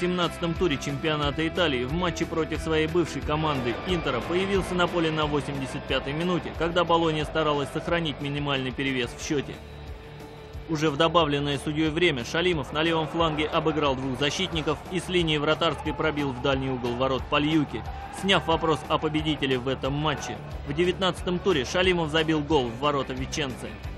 в 17-м туре чемпионата Италии в матче против своей бывшей команды Интера появился на поле на 85-й минуте, когда Болонья старалась сохранить минимальный перевес в счете. Уже в добавленное судьей время Шалимов на левом фланге обыграл двух защитников и с линии вратарской пробил в дальний угол ворот Пальюки, сняв вопрос о победителе в этом матче. В 19-м туре Шалимов забил гол в ворота Виченцы.